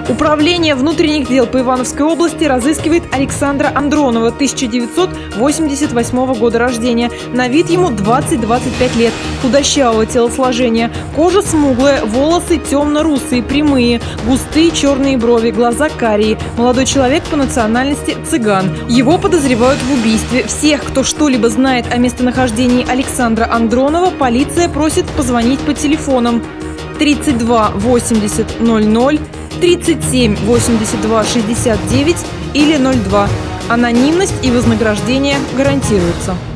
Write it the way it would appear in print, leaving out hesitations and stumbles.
Управление внутренних дел по Ивановской области разыскивает Александра Андронова, 1988 года рождения. На вид ему 20-25 лет, худощавого телосложения. Кожа смуглая, волосы темно-русые, прямые, густые черные брови, глаза карие. Молодой человек по национальности цыган. Его подозревают в убийстве. Всех, кто что-либо знает о местонахождении Александра Андронова, полиция просит позвонить по телефонам 32 80 00, 37 82 69 или 02. Анонимность и вознаграждение гарантируются.